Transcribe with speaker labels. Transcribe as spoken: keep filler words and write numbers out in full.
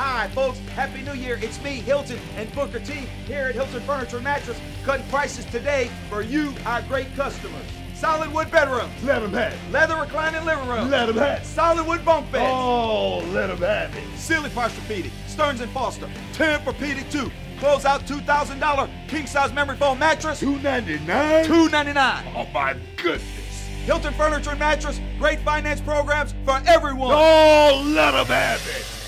Speaker 1: Hi, folks. Happy New Year. It's me, Hilton, and Booker T here at Hilton Furniture and Mattress, cutting prices today for you, our great customers. Solid wood bedrooms.
Speaker 2: Let them have it.
Speaker 1: Leather reclining living room.
Speaker 2: Let them have it.
Speaker 1: Solid wood bunk beds.
Speaker 2: Oh, let them have it.
Speaker 1: Sealy Posturepedic, Stearns and Foster, Tempur-Pedic two. Close out two thousand dollar king size memory foam mattress.
Speaker 2: two ninety-nine?
Speaker 1: two ninety-nine.
Speaker 2: Oh my goodness.
Speaker 1: Hilton Furniture and Mattress, great finance programs for everyone.
Speaker 2: Oh, let them have it.